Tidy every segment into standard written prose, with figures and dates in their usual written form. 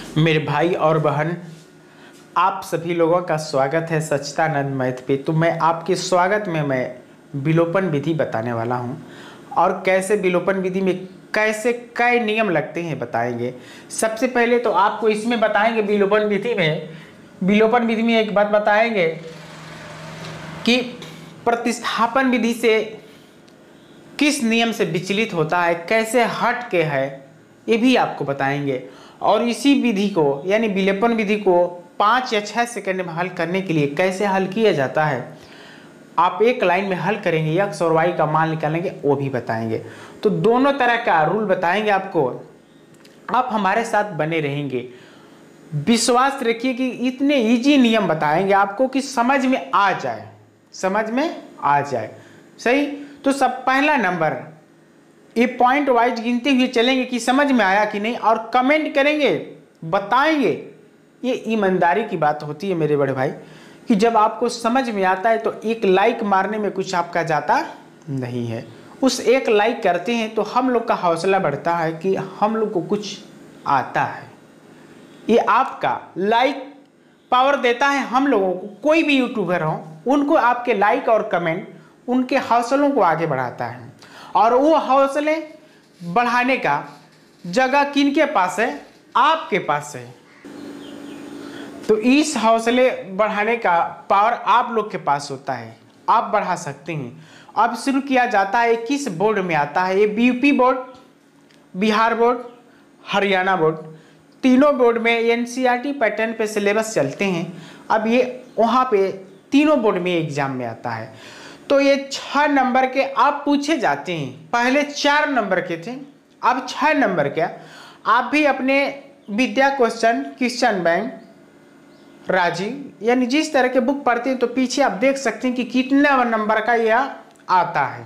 मेरे भाई और बहन, आप सभी लोगों का स्वागत है सच्चिदानंद मैथ पे। तो मैं आपके स्वागत में विलोपन विधि बताने वाला हूं और कैसे विलोपन विधि में कैसे कई नियम लगते हैं बताएंगे। सबसे पहले तो आपको इसमें बताएंगे विलोपन विधि में एक बात बताएंगे कि प्रतिस्थापन विधि से किस नियम से विचलित होता है, कैसे हट के है, ये भी आपको बताएंगे। और इसी विधि को यानी विलोपन विधि को 5 या 6 सेकंड में हल करने के लिए कैसे हल किया जाता है, आप एक लाइन में हल करेंगे, एक्स और वाई का मान निकालेंगे, वो भी बताएंगे। तो दोनों तरह का रूल बताएंगे आपको। आप हमारे साथ बने रहेंगे, विश्वास रखिए कि इतने इजी नियम बताएंगे आपको कि समझ में आ जाए। सही। तो सब पहला नंबर, ये पॉइंट वाइज गिनते हुए चलेंगे कि समझ में आया कि नहीं, और कमेंट करेंगे, बताएंगे। ये ईमानदारी की बात होती है मेरे बड़े भाई, कि जब आपको समझ में आता है तो एक लाइक मारने में कुछ आपका जाता नहीं है। उस एक लाइक करते हैं तो हम लोग का हौसला बढ़ता है कि हम लोग को कुछ आता है। ये आपका लाइक पावर देता है हम लोगों को। कोई भी यूट्यूबर हो, उनको आपके लाइक और कमेंट उनके हौसलों को आगे बढ़ाता है। और वो हौसले बढ़ाने का जगह किनके पास है? आपके पास है। तो इस हौसले बढ़ाने का पावर आप लोग के पास होता है, आप बढ़ा सकते हैं। अब शुरू किया जाता है। किस बोर्ड में आता है? ये UP board, Bihar board, Haryana board, तीनों बोर्ड में एनसीईआरटी पैटर्न पे सिलेबस चलते हैं। अब ये वहाँ पे तीनों बोर्ड में एग्जाम में आता है। तो ये 6 नंबर के आप पूछे जाते हैं। पहले 4 नंबर के थे, अब 6 नंबर के। आप भी अपने विद्या क्वेश्चन बैंक, राजीव यानी जिस तरह के बुक पढ़ते हैं तो पीछे आप देख सकते हैं कि कितना नंबर का यह आता है।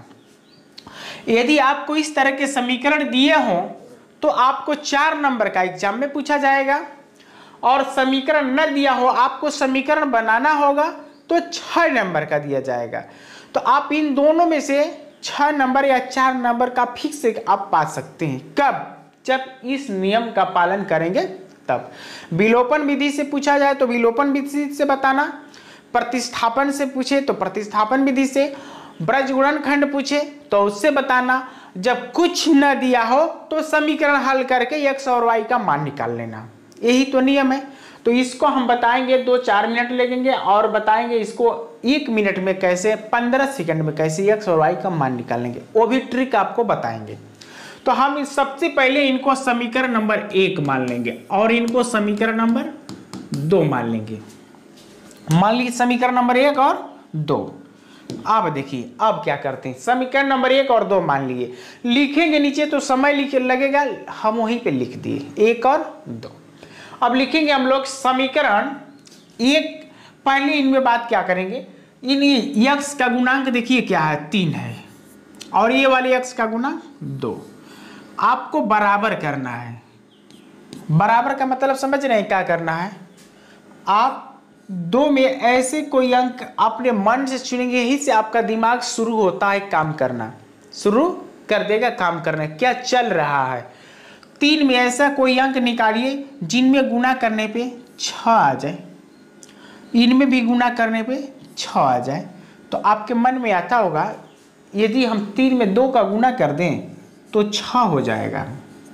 यदि आपको इस तरह के समीकरण दिए हों तो आपको 4 नंबर का एग्जाम में पूछा जाएगा, और समीकरण न दिया हो, आपको समीकरण बनाना होगा तो 6 नंबर का दिया जाएगा। तो आप इन दोनों में से 6 नंबर या 4 नंबर का फिक्स आप पा सकते हैं। कब? जब इस नियम का पालन करेंगे तब। विलोपन विधि से पूछा जाए तो विलोपन विधि से बताना, प्रतिस्थापन से पूछे तो प्रतिस्थापन विधि से, ब्रज गुणनखंड पूछे तो उससे बताना। जब कुछ न दिया हो तो समीकरण हल करके एक्स और वाई का मान निकाल लेना। यही तो नियम है। तो इसको हम बताएंगे, 2-4 मिनट लगेंगे, और बताएंगे इसको 1 मिनट में कैसे, 15 सेकंड में कैसे एक्स और वाई का मान निकालेंगे, वो भी ट्रिक आपको बताएंगे। तो हम सबसे पहले इनको समीकरण नंबर 1 मान लेंगे और इनको समीकरण नंबर 2 मान लेंगे। मान लीजिए समीकरण नंबर 1 और 2। अब देखिए अब क्या करते हैं, समीकरण नंबर 1 और 2 मान लिए, लिखेंगे नीचे तो समय लगेगा, हम वहीं पे लिख दिए 1 और 2। अब लिखेंगे हम लोग समीकरण 1। पहले इनमें बात क्या करेंगे, इन x का गुणांक देखिए क्या है, 3 है, और ये वाले x का गुणांक 2। आपको बराबर करना है। बराबर का मतलब समझ रहे हैं क्या करना है? आप 2 में ऐसे कोई अंक अपने मन से चुनेंगे, यही से आपका दिमाग शुरू होता है काम करना, शुरू कर देगा काम करना, क्या चल रहा है। 3 में ऐसा कोई अंक निकालिए जिनमें गुणा करने पे 6 आ जाए, इनमें भी गुणा करने पे 6 आ जाए। तो आपके मन में आता होगा, यदि हम 3 में 2 का गुणा कर दें तो 6 हो जाएगा।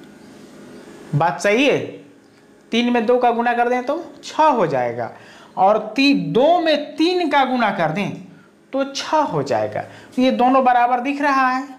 बात सही है? 3 में 2 का गुणा कर दें तो 6 हो जाएगा, और 2 में 3 का गुणा कर दें तो 6 हो जाएगा। तो ये दोनों बराबर दिख रहा है।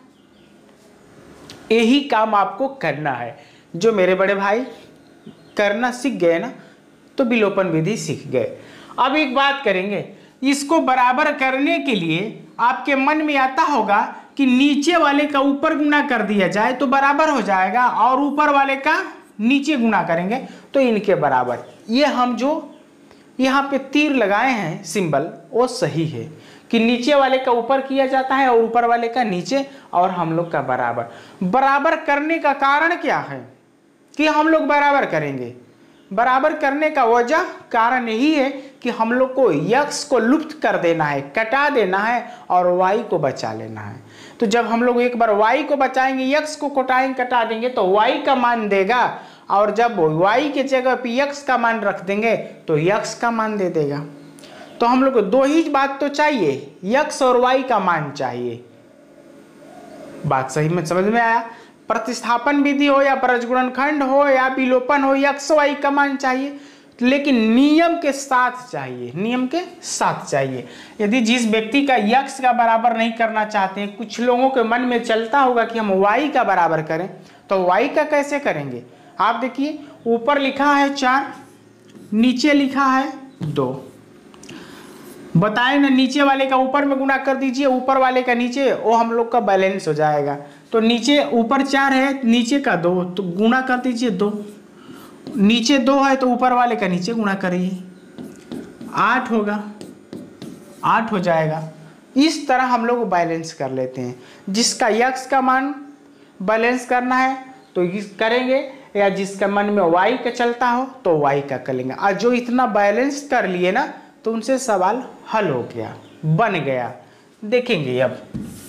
यही काम आपको करना है। जो मेरे बड़े भाई करना सीख गए ना, तो विलोपन विधि सीख गए। अब एक बात करेंगे, इसको बराबर करने के लिए आपके मन में आता होगा कि नीचे वाले का ऊपर गुणा कर दिया जाए तो बराबर हो जाएगा, और ऊपर वाले का नीचे गुणा करेंगे तो इनके बराबर। ये हम जो यहाँ पे तीर लगाए हैं सिंबल, वो सही है कि नीचे वाले का ऊपर किया जाता है और ऊपर वाले का नीचे, और हम लोग का बराबर। बराबर करने का कारण क्या है कि हम लोग बराबर करेंगे? बराबर करने का वजह कारण यही है कि हम लोग को x को लुप्त कर देना है, कटा देना है, और y को बचा लेना है। तो जब हम लोग एक बार y को बचाएंगे, x को कटा देंगे तो y का मान देगा, और जब y के जगह पे x का मान रख देंगे तो x का मान दे देगा। तो हम लोग को दो ही बात तो चाहिए, x और y का मान चाहिए। बात सही में समझ में आया? प्रतिस्थापन विधि हो या परस्गुणनखंड हो या विलोपन हो, x y का मान चाहिए, लेकिन नियम के साथ चाहिए, नियम के साथ चाहिए। यदि जिस व्यक्ति का x का बराबर नहीं करना चाहते हैं, कुछ लोगों के मन में चलता होगा कि हम y का बराबर करें, तो y का कैसे करेंगे? आप देखिए, ऊपर लिखा है 4, नीचे लिखा है 2। बताए ना, नीचे वाले का ऊपर में गुणा कर दीजिए, ऊपर वाले का नीचे, वो हम लोग का बैलेंस हो जाएगा। तो नीचे ऊपर 4 है, नीचे का 2, तो गुणा कर दीजिए 2। नीचे 2 है तो ऊपर वाले का नीचे गुणा करिए, 8 होगा, 8 हो जाएगा। इस तरह हम लोग बैलेंस कर लेते हैं। जिसका x का मान बैलेंस करना है तो इस करेंगे, या जिसका मन में y का चलता हो तो y का कर लेंगे। और जो इतना बैलेंस कर लिए ना, तो उनसे सवाल हल हो गया, बन गया। देखेंगे अब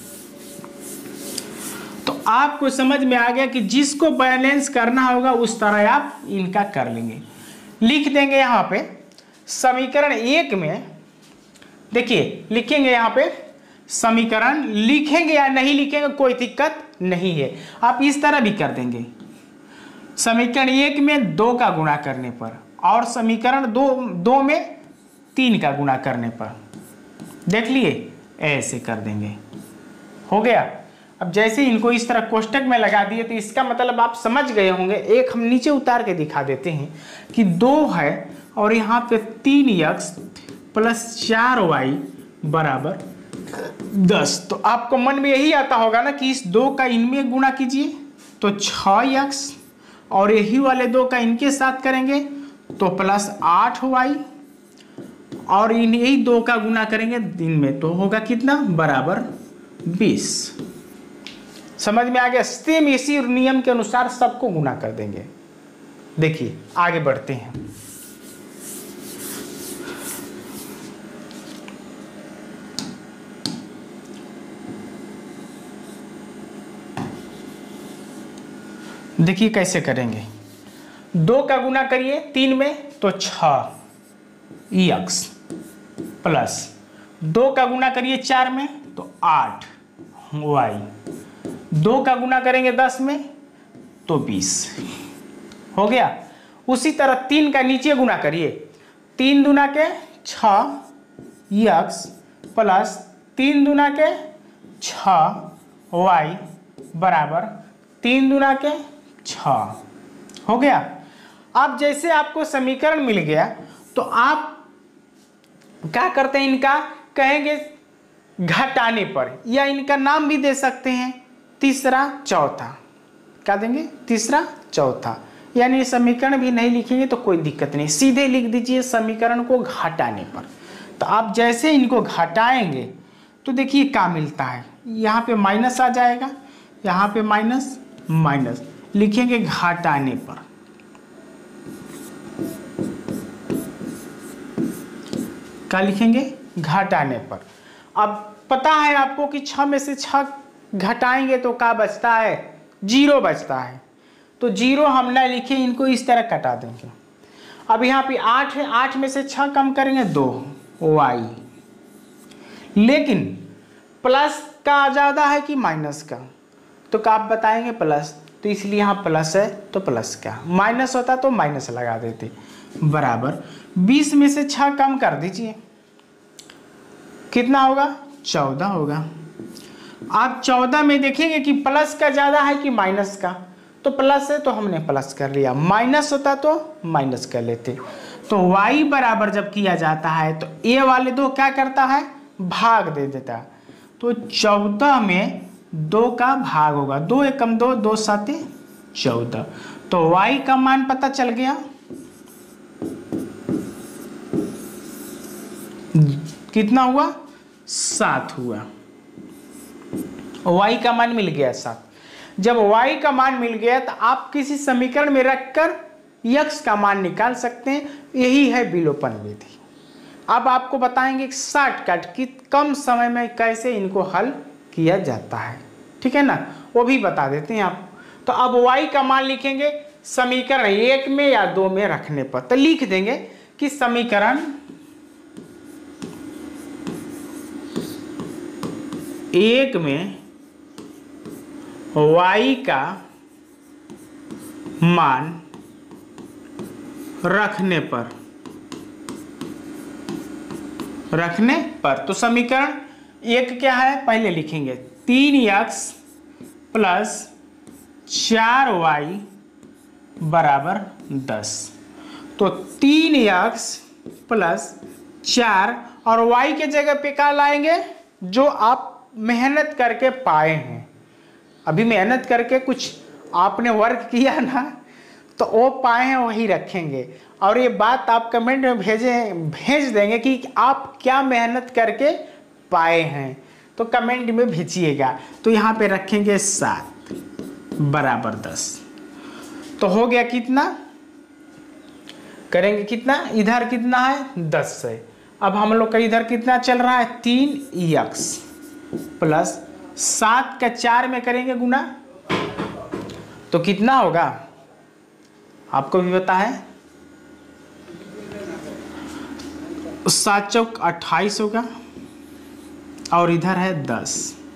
तो आपको समझ में आ गया कि जिसको बैलेंस करना होगा उस तरह आप इनका कर लेंगे। लिख देंगे यहाँ पे समीकरण 1 में, देखिए लिखेंगे यहाँ पे समीकरण, लिखेंगे या नहीं लिखेंगे कोई दिक्कत नहीं है, आप इस तरह भी कर देंगे। समीकरण 1 में 2 का गुणा करने पर और समीकरण 2 में 3 का गुणा करने पर, देख लिए, ऐसे कर देंगे, हो गया। अब जैसे इनको इस तरह कोष्टक में लगा दिए तो इसका मतलब आप समझ गए होंगे। एक हम नीचे उतार के दिखा देते हैं कि 2 है और यहाँ पे 3x प्लस 4y बराबर 10। तो आपको मन में यही आता होगा ना कि इस 2 का इनमें गुणा कीजिए तो 6x, और यही वाले 2 का इनके साथ करेंगे तो प्लस 8y, और इन यही 2 का गुणा करेंगे दिन में तो होगा कितना, बराबर 20। समझ में आ गया? सेम इसी नियम के अनुसार सबको गुणा कर देंगे। देखिए आगे बढ़ते हैं। देखिए कैसे करेंगे। 2 का गुणा करिए 3 में तो 6x प्लस 2 का गुणा करिए 4 में तो 8y, 2 का गुणा करेंगे 10 में तो 20, हो गया। उसी तरह 3 का नीचे गुणा करिए, 3 दूना के 6x प्लस 3 दूना के 6y बराबर 3 दूना के 6, हो गया। अब जैसे आपको समीकरण मिल गया तो आप क्या करते हैं, इनका कहेंगे घटाने पर, या इनका नाम भी दे सकते हैं तीसरा चौथा। क्या देंगे, तीसरा चौथा। यानी समीकरण भी नहीं लिखेंगे तो कोई दिक्कत नहीं, सीधे लिख दीजिए समीकरण को घटाने पर। तो आप जैसे इनको घटाएंगे तो देखिए क्या मिलता है, यहाँ पे माइनस आ जाएगा, यहाँ पे माइनस माइनस, लिखेंगे घटाने पर। क्या लिखेंगे, घटाने पर। अब पता है आपको कि 6 में से 6 घटाएंगे तो क्या बचता है, 0 बचता है। तो 0 हम ना लिखे, इनको इस तरह कटा देंगे। अब यहाँ पे 8 है, 8 में से 6 कम करेंगे 2y, लेकिन प्लस का ज़्यादा है कि माइनस का, तो क्या आप बताएंगे प्लस, तो इसलिए यहाँ प्लस है तो प्लस का, माइनस होता तो माइनस लगा देते, बराबर 20 में से 6 कम कर दीजिए, कितना होगा, 14 होगा। आप 14 में देखेंगे कि प्लस का ज़्यादा है कि माइनस का, तो प्लस है तो हमने प्लस कर लिया, माइनस होता तो माइनस कर लेते। तो y बराबर जब किया जाता है तो a वाले 2 क्या करता है, भाग दे देता है। तो 14 में 2 का भाग होगा, 2 एकम 2, 2 साते 14। तो y का मान पता चल गया, कितना हुआ, 7 हुआ। y का मान मिल गया 7। जब y का मान मिल गया तो आप किसी समीकरण में रखकर x का मान निकाल सकते हैं, यही है विलोपन विधि। अब आपको बताएंगे शॉर्टकट कि कम समय में कैसे इनको हल किया जाता है, ठीक है ना, वो भी बता देते हैं आप। तो अब y का मान लिखेंगे समीकरण 1 में या 2 में रखने पर। तो लिख देंगे कि समीकरण 1 में y का मान रखने पर तो समीकरण 1 क्या है पहले लिखेंगे, 3x प्लस 4y बराबर 10। तो 3x प्लस 4 और y के जगह पे क्या लाएंगे, जो आप मेहनत करके पाए हैं। अभी मेहनत करके कुछ आपने वर्क किया ना, तो वो पाए हैं वही रखेंगे। और ये बात आप कमेंट में भेज देंगे कि आप क्या मेहनत करके पाए हैं, तो कमेंट में भेजिएगा। तो यहाँ पे रखेंगे 7 बराबर 10। तो हो गया कितना, करेंगे कितना, इधर कितना है 10 है। अब हम लोग का इधर कितना चल रहा है 3x प्लस 7 का 4 में करेंगे गुना, तो कितना होगा आपको भी पता है, 7 चौक 28 होगा और इधर है 10।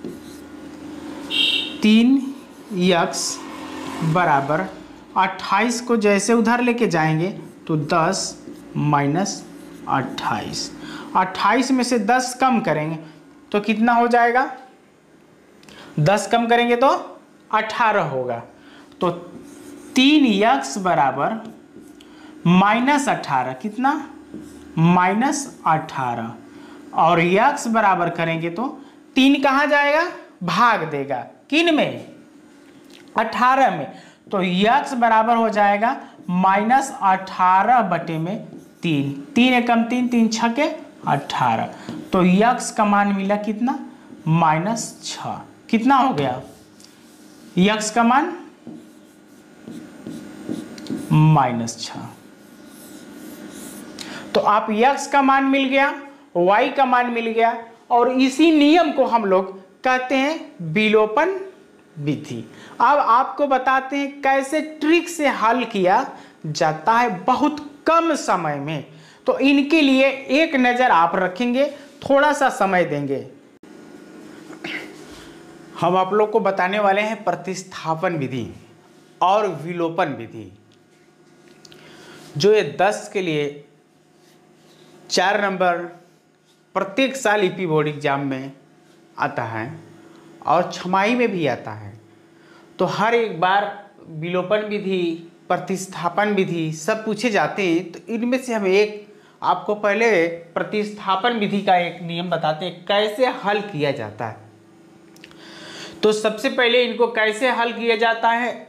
3x बराबर 28 को जैसे उधर लेके जाएंगे तो 10 माइनस 28, 28 में से 10 कम करेंगे तो कितना हो जाएगा, 10 कम करेंगे तो 18 होगा। तो 3x बराबर माइनस 18, कितना माइनस 18, और x बराबर करेंगे तो 3 कहाँ जाएगा, भाग देगा किन में, 18 में। तो x बराबर हो जाएगा माइनस 18 बटे में 3, 3 एकम 3, 3 छके 18। तो x का मान मिला कितना, माइनस 6। कितना हो गया x का मान, माइनस 6। तो आप x का मान मिल गया, y का मान मिल गया, और इसी नियम को हम लोग कहते हैं विलोपन विधि। अब आपको बताते हैं कैसे ट्रिक से हल किया जाता है बहुत कम समय में। तो इनके लिए एक नज़र आप रखेंगे, थोड़ा सा समय देंगे। हम आप लोग को बताने वाले हैं प्रतिस्थापन विधि और विलोपन विधि, जो ये 10 के लिए 4 नंबर प्रत्येक साल ईपी बोर्ड एग्जाम में आता है और छमाही में भी आता है। तो हर एक बार विलोपन विधि, प्रतिस्थापन विधि सब पूछे जाते हैं। तो इनमें से हम एक आपको पहले प्रतिस्थापन विधि का एक नियम बताते हैं कैसे हल किया जाता है। तो सबसे पहले इनको कैसे हल किया जाता है,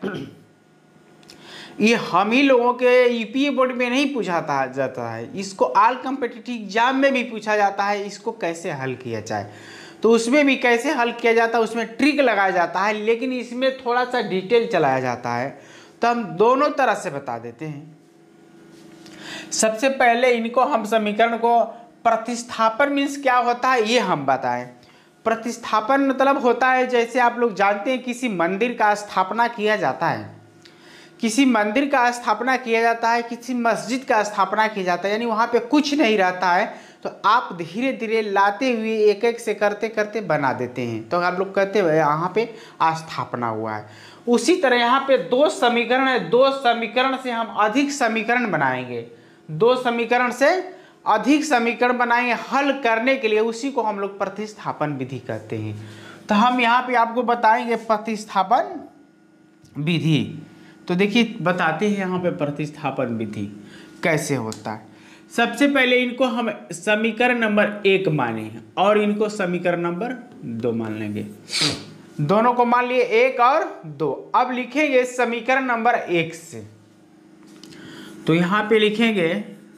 ये हम ही लोगों के ईपीए बोर्ड में नहीं पूछा जाता है, इसको ऑल कॉम्पिटिटिव एग्जाम में भी पूछा जाता है। इसको कैसे हल किया जाए, तो उसमें भी कैसे हल किया जाता है, उसमें ट्रिक लगाया जाता है, लेकिन इसमें थोड़ा सा डिटेल चलाया जाता है। तो हम दोनों तरह से बता देते हैं। सबसे पहले इनको हम समीकरण को, प्रतिस्थापन मीन्स क्या होता है ये हम बताएं। प्रतिस्थापन मतलब होता है, जैसे आप लोग जानते हैं किसी मंदिर का स्थापना किया जाता है, किसी मंदिर का स्थापना किया जाता है, किसी मस्जिद का स्थापना किया जाता है, यानी वहाँ पे कुछ नहीं रहता है, तो आप धीरे धीरे लाते हुए एक एक से करते करते बना देते हैं, तो आप लोग कहते हैं यहाँ पे स्थापना हुआ है। उसी तरह यहाँ पे 2 समीकरण है, 2 समीकरण से हम अधिक समीकरण बनाएंगे, 2 समीकरण से अधिक समीकरण बनाएंगे हल करने के लिए, उसी को हम लोग प्रतिस्थापन विधि कहते हैं। तो हम यहाँ पे आपको बताएंगे प्रतिस्थापन विधि। तो देखिए बताते हैं यहाँ पे प्रतिस्थापन विधि कैसे होता है। सबसे पहले इनको हम समीकरण नंबर 1 माने और इनको समीकरण नंबर 2 मान लेंगे। दोनों को मान लिए 1 और 2। अब लिखेंगे समीकरण नंबर 1 से, तो यहाँ पे लिखेंगे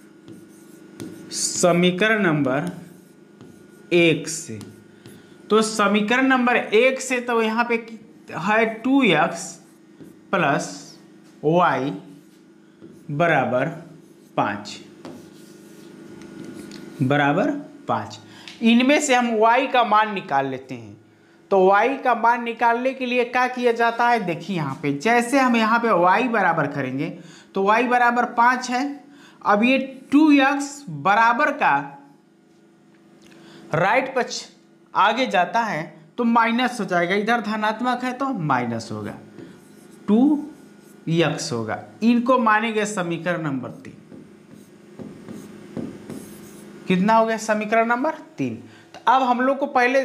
समीकरण नंबर 1 से। तो समीकरण नंबर 1 से तो यहाँ पे है 2x प्लस y बराबर 5 बराबर 5। इनमें से हम y का मान निकाल लेते हैं। तो y का मान निकालने के लिए क्या किया जाता है, देखिए यहाँ पे जैसे हम यहाँ पे y बराबर करेंगे तो y बराबर 5 है। अब ये 2x बराबर का राइट पक्ष आगे जाता है तो माइनस हो जाएगा, इधर धनात्मक है तो माइनस होगा, 2x होगा। इनको मानेंगे समीकरण नंबर 3। कितना हो गया, समीकरण नंबर 3। तो अब हम लोग को पहले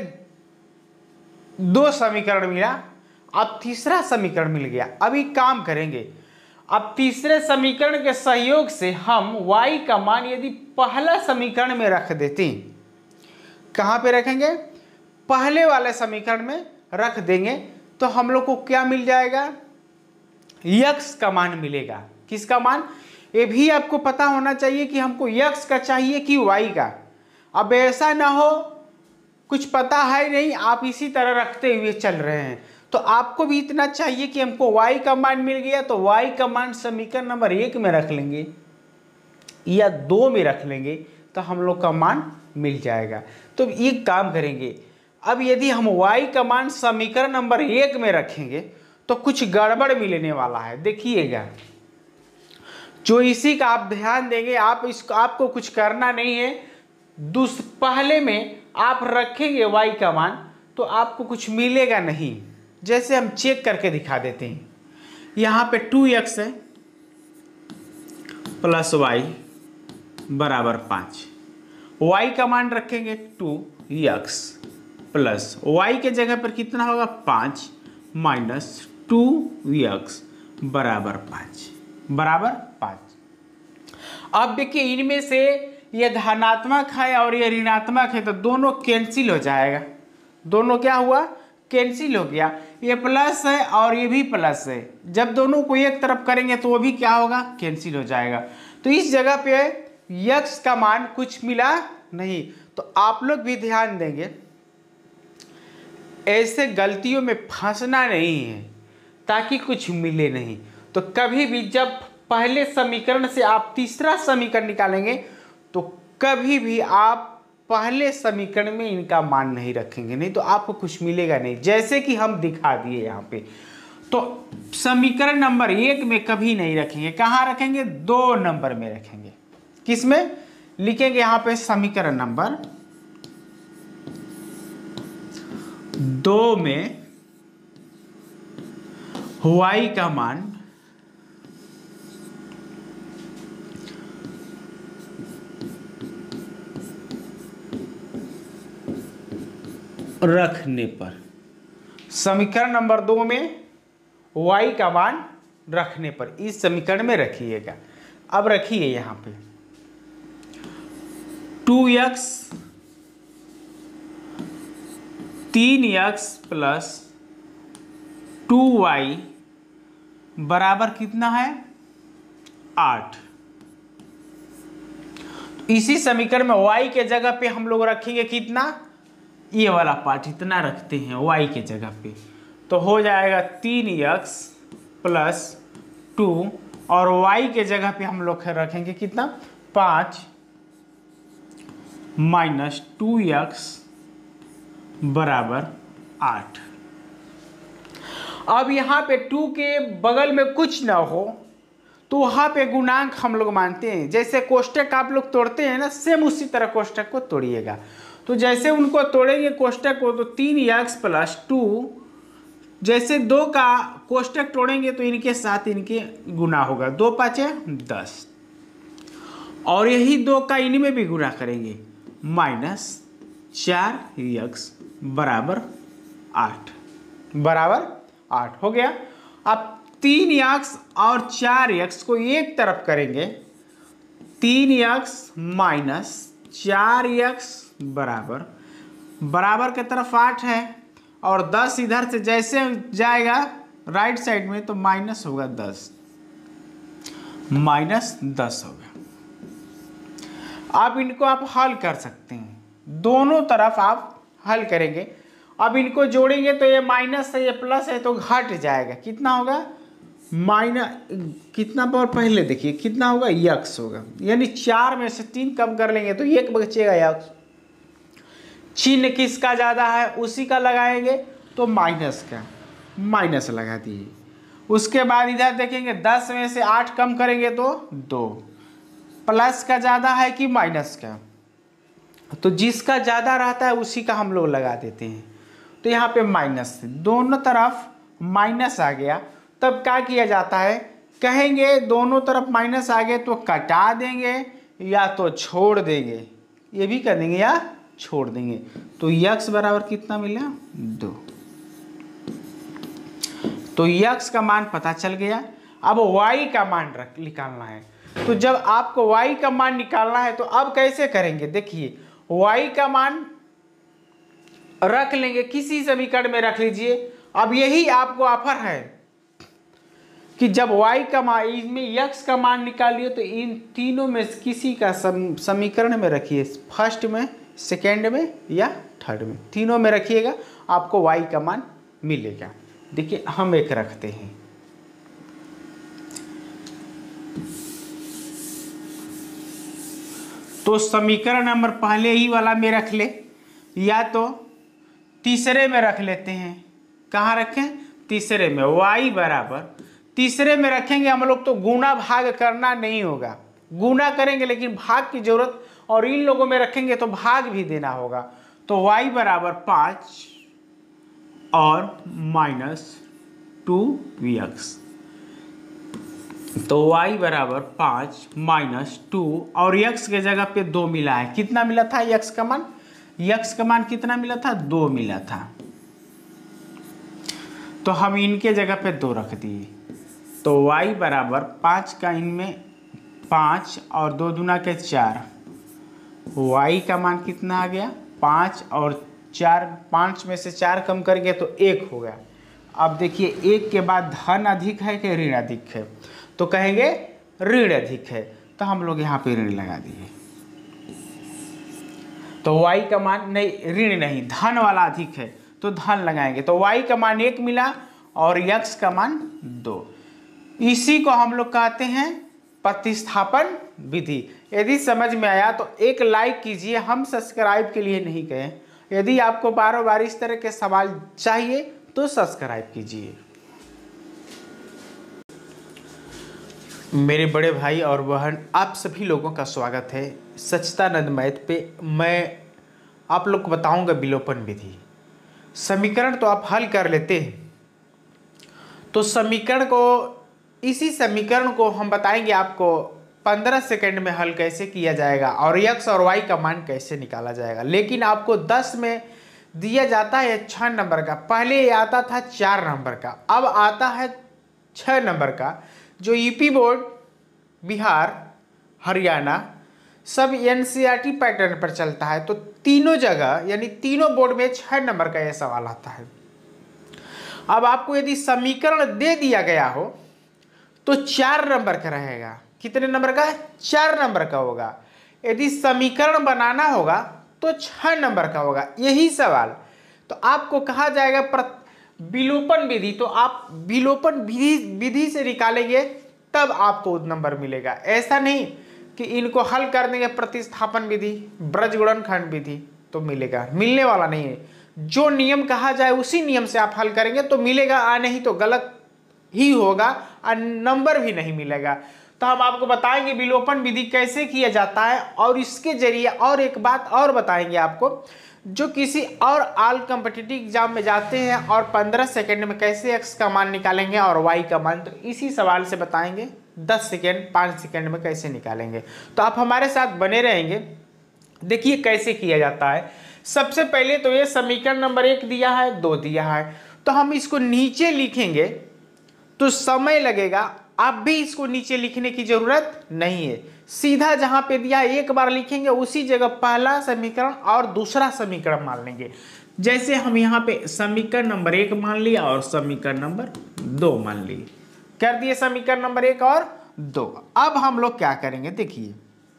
2 समीकरण मिला, अब तीसरा समीकरण मिल गया। अभी काम करेंगे, अब तीसरे समीकरण के सहयोग से हम y का मान यदि पहला समीकरण में रख देते हैं, कहाँ पे रखेंगे, पहले वाले समीकरण में रख देंगे तो हम लोग को क्या मिल जाएगा, x का मान मिलेगा। किसका मान, ये भी आपको पता होना चाहिए कि हमको x का चाहिए कि y का। अब ऐसा ना हो कुछ पता है नहीं, आप इसी तरह रखते हुए चल रहे हैं, तो आपको भी इतना चाहिए कि हमको y का मान मिल गया तो y का मान समीकरण नंबर 1 में रख लेंगे या 2 में रख लेंगे तो हम लोग का मान मिल जाएगा। तो ये काम करेंगे। अब यदि हम y का मान समीकरण नंबर 1 में रखेंगे तो कुछ गड़बड़ मिलने वाला है, देखिएगा। जो इसी का आप ध्यान देंगे, आपको कुछ करना नहीं है, पहले में आप रखेंगे y का मान तो आपको कुछ मिलेगा नहीं। जैसे हम चेक करके दिखा देते हैं, यहाँ पे 2x है प्लस y बराबर 5, y का मान रखेंगे 2x प्लस y के जगह पर कितना होगा 5 माइनस 2x बराबर 5। अब देखिए इनमें से ये धनात्मक है और ये ऋणात्मक है तो दोनों कैंसिल हो जाएगा। दोनों क्या हुआ, कैंसिल हो गया। ये प्लस है और ये भी प्लस है, जब दोनों को एक तरफ करेंगे तो वो भी क्या होगा, कैंसिल हो जाएगा। तो इस जगह पे x का मान कुछ मिला नहीं। तो आप लोग भी ध्यान देंगे, ऐसे गलतियों में फंसना नहीं है ताकि कुछ मिले नहीं। तो कभी भी जब पहले समीकरण से आप तीसरा समीकरण निकालेंगे तो कभी भी आप पहले समीकरण में इनका मान नहीं रखेंगे, नहीं तो आपको कुछ मिलेगा नहीं, जैसे कि हम दिखा दिए यहाँ पे। तो समीकरण नंबर 1 में कभी नहीं रखेंगे, कहाँ रखेंगे, 2 नंबर में रखेंगे। किस में लिखेंगे, यहाँ पे समीकरण नंबर 2 में y का मान रखने पर, समीकरण नंबर 2 में y का मान रखने पर इस समीकरण में रखिएगा। अब रखिए यहाँ पे 2x 3x प्लस 2y बराबर कितना है 8। इसी समीकरण में y के जगह पे हम लोग रखेंगे कितना, ये वाला पार्ट इतना रखते हैं y के जगह पे, तो हो जाएगा 3x प्लस 2 और y के जगह पे हम लोग रखेंगे कितना 5 माइनस 2x बराबर 8। अब यहाँ पे 2 के बगल में कुछ ना हो तो वहाँ पे गुणांक हम लोग मानते हैं। जैसे कोष्टक आप लोग तोड़ते हैं ना, सेम उसी तरह कोष्टक को तोड़िएगा। तो जैसे उनको तोड़ेंगे कोष्टक को तो 3x प्लस 2, जैसे 2 का कोष्टक तोड़ेंगे तो इनके साथ इनके गुना होगा, 2 5 10 और यही 2 का इनमें भी गुना करेंगे, माइनस 4x बराबर 8 हो गया। अब 3x और 4x को एक तरफ करेंगे, 3x माइनस 4x बराबर के तरफ 8 है और 10 इधर से जैसे जाएगा राइट साइड में तो माइनस होगा 10 होगा। अब इनको आप हल कर सकते हैं, दोनों तरफ आप हल करेंगे। अब इनको जोड़ेंगे तो ये माइनस है ये प्लस है तो घट जाएगा, कितना होगा कितना पर पहले देखिए कितना होगा x होगा, यानी 4 में से 3 कम कर लेंगे तो 1 बचेगा x। चिन्ह किसका ज़्यादा है उसी का लगाएंगे तो माइनस का माइनस लगा दिए। उसके बाद इधर देखेंगे 10 में से 8 कम करेंगे तो 2, प्लस का ज़्यादा है कि माइनस का, तो जिसका ज़्यादा रहता है उसी का हम लोग लगा देते हैं। तो यहाँ पे माइनस, दोनों तरफ माइनस आ गया, तब क्या किया जाता है, कहेंगे दोनों तरफ माइनस आ गए तो कटा देंगे या तो छोड़ देंगे, ये भी कर देंगे या छोड़ देंगे। तो यक्स बराबर कितना मिला 2। तो यक्स का मान पता चल गया। अब वाई का मान निकालना है। तो जब आपको वाई का मान निकालना है तो अब कैसे करेंगे, देखिए वाई का मान रख लेंगे, किसी समीकरण में रख लीजिए। अब यही आपको ऑफर है कि जब y का मान, इसमें x का मान निकालिए तो इन तीनों में किसी का समीकरण में रखिए, फर्स्ट में, सेकेंड में या थर्ड में, तीनों में रखिएगा, आपको y का मान मिलेगा। देखिए हम एक रखते हैं, तो समीकरण नंबर पहले ही वाला में रख ले या तो तीसरे में रख लेते हैं। कहाँ रखें, तीसरे में। y बराबर तीसरे में रखेंगे हम लोग, तो गुना भाग करना नहीं होगा, गुना करेंगे लेकिन भाग की जरूरत, और इन लोगों में रखेंगे तो भाग भी देना होगा। तो y बराबर 5 और -2x, तो y बराबर 5 -2 और x के जगह पे 2 मिला है। कितना मिला था x का मान, x का मान कितना मिला था, 2 मिला था, तो हम इनके जगह पे 2 रख दिए। तो y बराबर 5 का इनमें 5 और 2 दूना के 4, y का मान कितना आ गया 5 और 4, 5 में से 4 कम कर गया तो 1 हो गया। अब देखिए 1 के बाद धन अधिक है कि ऋण अधिक है, तो कहेंगे ऋण अधिक है, तो हम लोग यहाँ पे ऋण लगा दिए। तो y का मान नहीं, ऋण नहीं, धन वाला अधिक है तो धन लगाएंगे, तो y का मान 1 मिला और x का मान 2। इसी को हम लोग कहते हैं प्रतिस्थापन विधि। यदि समझ में आया तो एक लाइक कीजिए, हम सब्सक्राइब के लिए नहीं कहें। यदि आपको बार बार इस तरह के सवाल चाहिए तो सब्सक्राइब कीजिए। मेरे बड़े भाई और बहन, आप सभी लोगों का स्वागत है सच्चिदानंद मैथ पे। मैं आप लोग को बताऊंगा विलोपन विधि। समीकरण तो आप हल कर लेते हैं, तो समीकरण को, इसी समीकरण को हम बताएंगे आपको 15 सेकंड में हल कैसे किया जाएगा और x और y का मान कैसे निकाला जाएगा। लेकिन आपको 10 में दिया जाता है 6 नंबर का, पहले ये आता था 4 नंबर का, अब आता है 6 नंबर का, जो यूपी बोर्ड, बिहार, हरियाणा सब NCERT पैटर्न पर चलता है। तो तीनों जगह यानी तीनों बोर्ड में 6 नंबर का यह सवाल आता है। अब आपको यदि समीकरण दे दिया गया हो तो 4 नंबर का रहेगा। कितने नंबर का है, 4 नंबर का होगा। यदि समीकरण बनाना होगा तो 6 नंबर का होगा। यही सवाल तो आपको कहा जाएगा विलोपन विधि। तो आप विलोपन विधि से निकालेंगे तब आपको नंबर मिलेगा। ऐसा नहीं कि इनको हल कर देंगे प्रतिस्थापन विधि, ब्रजगुणनखंड विधि तो मिलेगा, मिलने वाला नहीं है। जो नियम कहा जाए उसी नियम से आप हल करेंगे तो मिलेगा, नहीं तो गलत ही होगा और नंबर भी नहीं मिलेगा। तो हम आपको बताएंगे विलोपन विधि कैसे किया जाता है, और इसके जरिए और एक बात और बताएंगे आपको, जो किसी और ऑल कॉम्पिटिटिव एग्जाम में जाते हैं और 15 सेकंड में कैसे x का मान निकालेंगे और y का मान, तो इसी सवाल से बताएंगे 10 सेकंड 5 सेकंड में कैसे निकालेंगे। तो आप हमारे साथ बने रहेंगे। देखिए कैसे किया जाता है। सबसे पहले तो ये समीकरण नंबर 1 दिया है, 2 दिया है, तो हम इसको नीचे लिखेंगे तो समय लगेगा। अब भी इसको नीचे लिखने की जरूरत नहीं है, सीधा जहां पे दिया एक बार लिखेंगे, उसी जगह पहला समीकरण और दूसरा समीकरण मान लेंगे। जैसे हम यहाँ पे समीकरण नंबर 1 मान लिया और समीकरण नंबर 2 मान लिए, कर दिए समीकरण नंबर 1 और 2। अब हम लोग क्या करेंगे, देखिए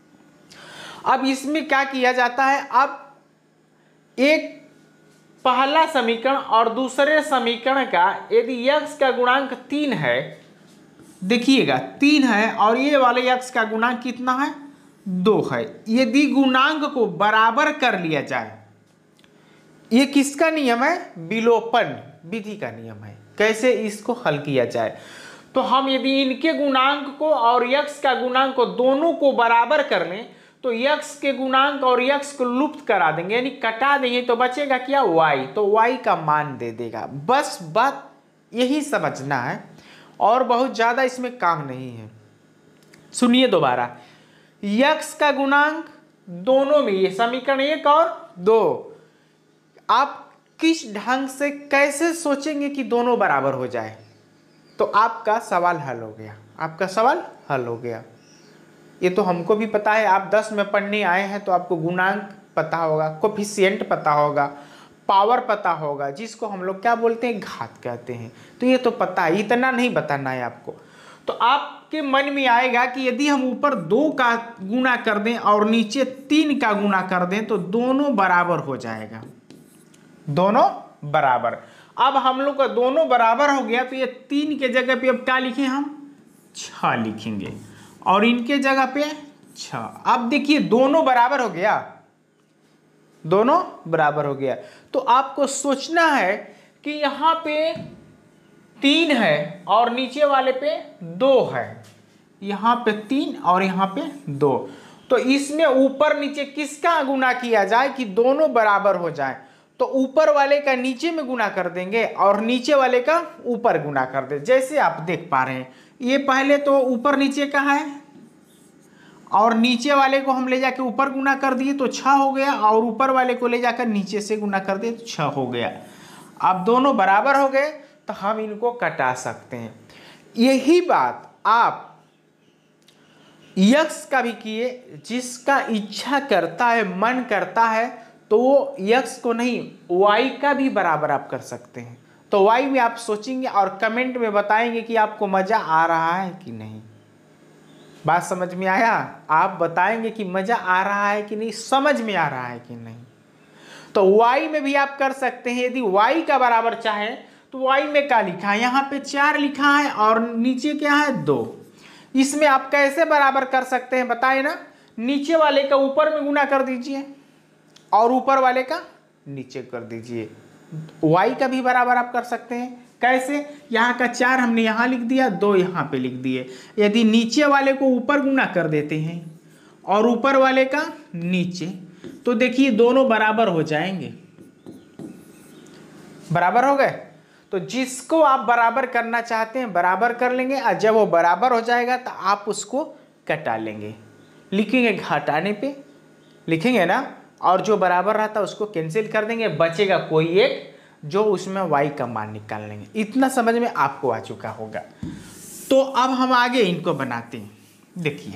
अब इसमें क्या किया जाता है। अब एक पहला समीकरण और दूसरे समीकरण का यदि x का गुणांक 3 है, देखिएगा 3 है, और ये वाले x का गुणांक कितना है, 2 है। यदि गुणांक को बराबर कर लिया जाए, ये किसका नियम है? विलोपन विधि का नियम है। कैसे इसको हल किया जाए? तो हम यदि इनके गुणांक को और यक्स का गुणांक को दोनों को बराबर कर लें तो यक्स के गुणांक और यक्स को लुप्त करा देंगे, यानी कटा देंगे, तो बचेगा क्या? y। तो y का मान दे देगा। बस बात यही समझना है और बहुत ज्यादा इसमें काम नहीं है। सुनिए दोबारा, यक्स का गुणांक दोनों में, ये समीकरण 1 और 2, आप किस ढंग से कैसे सोचेंगे कि दोनों बराबर हो जाए? तो आपका सवाल हल हो गया, आपका सवाल हल हो गया। ये तो हमको भी पता है, आप 10 में पढ़ने आए हैं तो आपको गुणांक पता होगा, कोफिशिएंट पता होगा, पावर पता होगा, जिसको हम लोग क्या बोलते हैं? घात कहते हैं। तो ये तो पता है, इतना नहीं बताना है आपको। तो आपके मन में आएगा कि यदि हम ऊपर 2 का गुणा कर दें और नीचे 3 का गुणा कर दें तो दोनों बराबर हो जाएगा, दोनों बराबर। अब हम लोग का दोनों बराबर हो गया तो ये 3 के जगह पे अब क्या लिखें? हम 6 लिखेंगे और इनके जगह पे 6। अब देखिए दोनों बराबर हो गया, दोनों बराबर हो गया। तो आपको सोचना है कि यहां पे 3 है और नीचे वाले पे 2 है, यहां पे 3 और यहां पे 2। तो इसमें ऊपर नीचे किसका गुना किया जाए कि दोनों बराबर हो जाए? तो ऊपर वाले का नीचे में गुना कर देंगे और नीचे वाले का ऊपर गुना कर दे। जैसे आप देख पा रहे हैं, ये पहले तो ऊपर नीचे का है और नीचे वाले को हम ले जाके ऊपर गुना कर दिए तो 6 हो गया, और ऊपर वाले को ले जाकर नीचे से गुना कर दिए तो 6 हो गया। अब दोनों बराबर हो गए तो हम इनको कटा सकते हैं। यही बात आप यक्स का भी किए, जिसका इच्छा करता है, मन करता है, तो वो यक्स को नहीं वाई का भी बराबर आप कर सकते हैं। तो वाई में आप सोचेंगे और कमेंट में बताएंगे कि आपको मजा आ रहा है कि नहीं। बात समझ में आया? आप बताएंगे कि मजा आ रहा है कि नहीं, समझ में आ रहा है कि नहीं। तो y में भी आप कर सकते हैं। यदि y का बराबर चाहे तो y में क्या लिखा है? यहाँ पे 4 लिखा है और नीचे क्या है? 2। इसमें आप कैसे बराबर कर सकते हैं बताए ना? नीचे वाले का ऊपर में गुना कर दीजिए और ऊपर वाले का नीचे कर दीजिए। y का भी बराबर आप कर सकते हैं। कैसे? यहाँ का 4 हमने यहाँ लिख दिया, 2 यहाँ पे लिख दिए। यदि नीचे वाले को ऊपर गुना कर देते हैं और ऊपर वाले का नीचे, तो देखिए दोनों बराबर हो जाएंगे। बराबर हो गए? तो जिसको आप बराबर करना चाहते हैं बराबर कर लेंगे, और जब वो बराबर हो जाएगा तो आप उसको कटा लेंगे। लिखेंगे घटाने पे, लिखेंगे ना, और जो बराबर रहता है उसको कैंसिल कर देंगे, बचेगा कोई एक जो उसमें y का मान निकाल लेंगे। इतना समझ में आपको आ चुका होगा। तो अब हम आगे इनको बनाते हैं। देखिए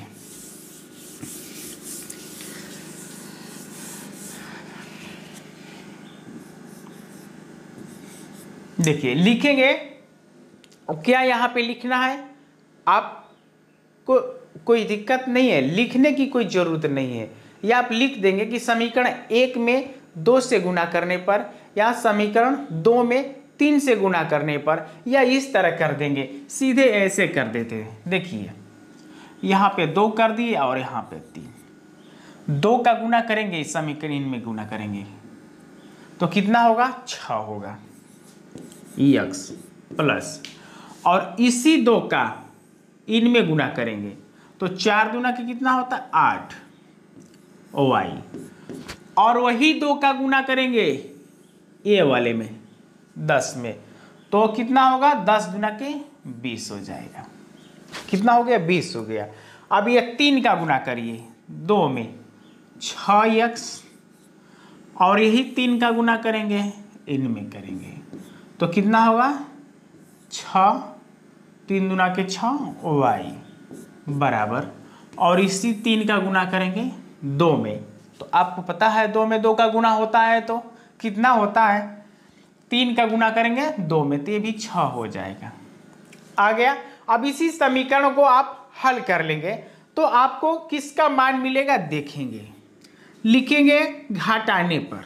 देखिए लिखेंगे, क्या यहाँ पे लिखना है? आपको कोई दिक्कत नहीं है, लिखने की कोई जरूरत नहीं है। या आप लिख देंगे कि समीकरण 1 में 2 से गुना करने पर, या समीकरण 2 में 3 से गुना करने पर, या इस तरह कर देंगे, सीधे ऐसे कर देते हैं। देखिए यहाँ पे 2 कर दिए और यहाँ पे 3। 2 का गुना करेंगे, इस समीकरण इनमें गुना करेंगे तो कितना होगा? 6 होगा x प्लस, और इसी 2 का इनमें गुना करेंगे तो 4 दूना के कितना होता है? 8 y, और वही 2 का गुना करेंगे ये वाले में 10 में, तो कितना होगा? 10 दूना के 20 हो जाएगा। कितना हो गया? 20 हो गया। अब ये 3 का गुना करिए 2 में, 6x, और यही 3 का गुना करेंगे इनमें करेंगे तो कितना होगा? 6, 3 दूना के 6 y बराबर, और इसी 3 का गुना करेंगे 2 में, तो आपको पता है 2 में 2 का गुना होता है तो कितना होता है? 3 का गुना करेंगे 2 में तो ये भी 6 हो जाएगा। आ गया। अब इसी समीकरण को आप हल कर लेंगे तो आपको किसका मान मिलेगा देखेंगे। लिखेंगे घटाने पर,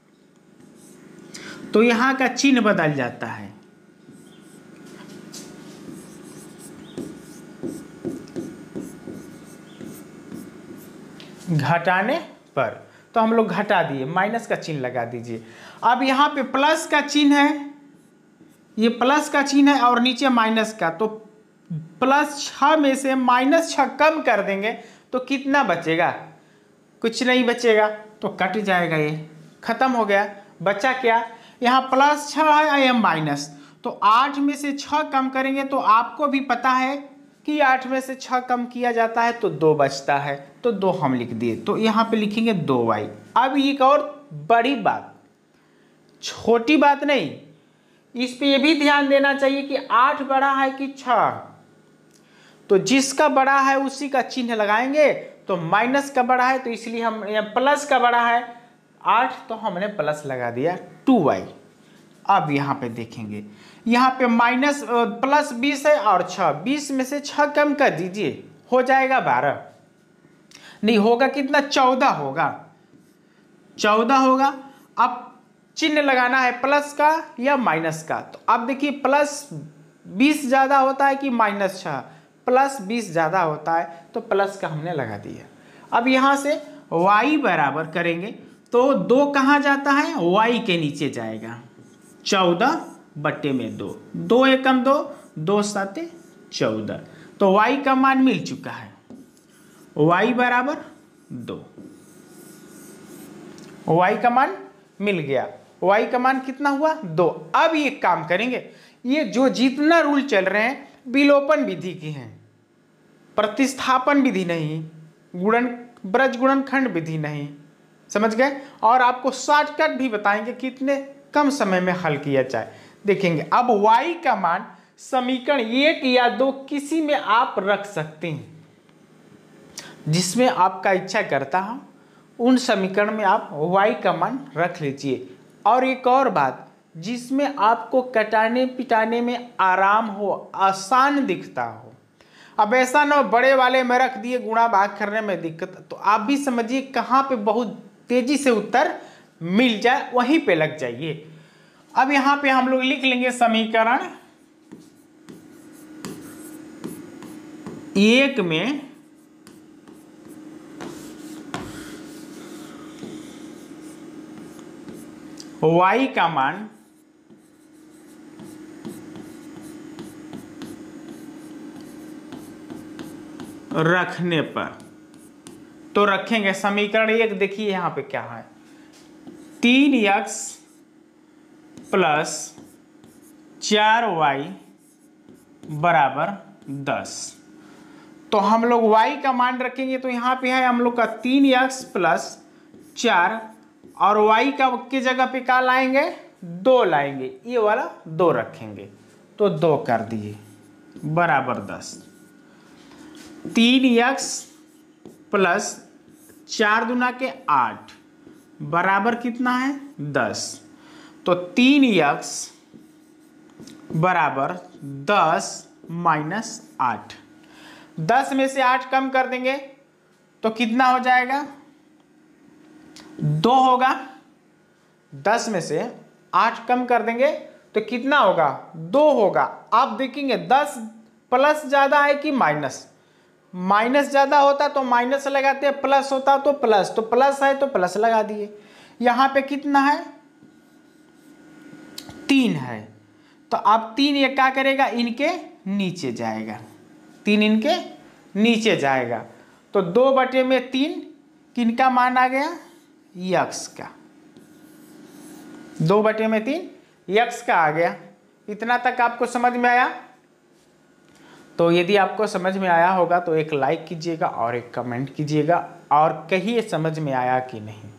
तो यहां का चिन्ह बदल जाता है। घटाने पर तो हम लोग घटा दिए, माइनस का चिन्ह लगा दीजिए। अब यहाँ पे प्लस का चिन्ह है, ये प्लस का चिन्ह है और नीचे माइनस का, तो +6 में से -6 कम कर देंगे तो कितना बचेगा? कुछ नहीं बचेगा, तो कट जाएगा, ये खत्म हो गया। बचा क्या? यहाँ +6 है और यहाँ माइनस, तो 8 में से 6 कम करेंगे तो आपको भी पता है कि 8 में से 6 कम किया जाता है तो 2 बचता है, तो 2 हम लिख दिए। तो यहाँ पे लिखेंगे 2y। अब एक और बड़ी बात, छोटी बात नहीं, इस पे ये भी ध्यान देना चाहिए कि 8 बड़ा है कि 6, तो जिसका बड़ा है उसी का चिन्ह लगाएंगे। तो माइनस का बड़ा है तो इसलिए हम, प्लस का बड़ा है 8 तो हमने प्लस लगा दिया 2y। अब यहाँ पे देखेंगे, यहाँ पे +20 है और 6, 20 में से 6 कम कर दीजिए, हो जाएगा 12, नहीं होगा कितना? 14 होगा, 14 होगा। अब चिन्ह लगाना है प्लस का या माइनस का, तो अब देखिए +20 ज़्यादा होता है कि -6? +20 ज़्यादा होता है तो प्लस का हमने लगा दिया। अब यहाँ से y बराबर करेंगे तो 2 कहाँ जाता है? y के नीचे जाएगा, 14/2, 2 एकम 2, 2 साते 14, तो y का मान मिल चुका है, y बराबर 2, y का मान मिल गया। y का मान कितना हुआ? 2। अब ये काम करेंगे, ये जो जितना रूल चल रहे हैं विलोपन विधि की हैं, प्रतिस्थापन विधि नहीं, ब्रज गुणनखंड विधि नहीं, समझ गए? और आपको शॉर्टकट भी बताएंगे कितने कम समय में हल किया जाए, देखेंगे। अब y का मान समीकरण 1 या 2 किसी में आप रख सकते हैं, जिसमें आपका इच्छा करता हो उन समीकरण में आप y का मान रख लीजिए। और एक और बात, जिसमें आपको कटाने पिटाने में आराम हो, आसान दिखता हो। अब ऐसा ना बड़े वाले में रख दिए, गुणा भाग करने में दिक्कत, तो आप भी समझिए कहाँ पे बहुत तेजी से उत्तर मिल जाए वहीं पे लग जाइए। अब यहाँ पे हम लोग लिख लेंगे समीकरण 1 में y का मान रखने पर, तो रखेंगे समीकरण 1, देखिए यहाँ पे क्या है, 3x + 4y बराबर 10। तो हम लोग y का मान रखेंगे तो यहाँ पे है हम लोग का 3x + 4, और y का की जगह पे क्या लाएंगे? 2 लाएंगे, ये वाला 2 रखेंगे, तो 2 कर दिए बराबर 10। 3x + 4 दूना के 8 बराबर कितना है? 10। तो 3x बराबर 10 - 8, 10 में से 8 कम कर देंगे तो कितना हो जाएगा? 2 होगा। 10 में से 8 कम कर देंगे तो कितना होगा? 2 होगा। आप देखेंगे 10 प्लस ज़्यादा है कि माइनस? माइनस ज़्यादा होता तो माइनस लगाते, प्लस होता तो प्लस, तो प्लस है तो प्लस लगा दिए। यहाँ पे कितना है? 3 है, तो अब 3 ये क्या करेगा? इनके नीचे जाएगा, 3 इनके नीचे जाएगा, तो 2/3 किनका मान आ गया? यक्स का। 2/3 यक्स का आ गया। इतना तक आपको समझ में आया? तो यदि आपको समझ में आया होगा तो एक लाइक कीजिएगा और एक कमेंट कीजिएगा और कहिए समझ में आया कि नहीं।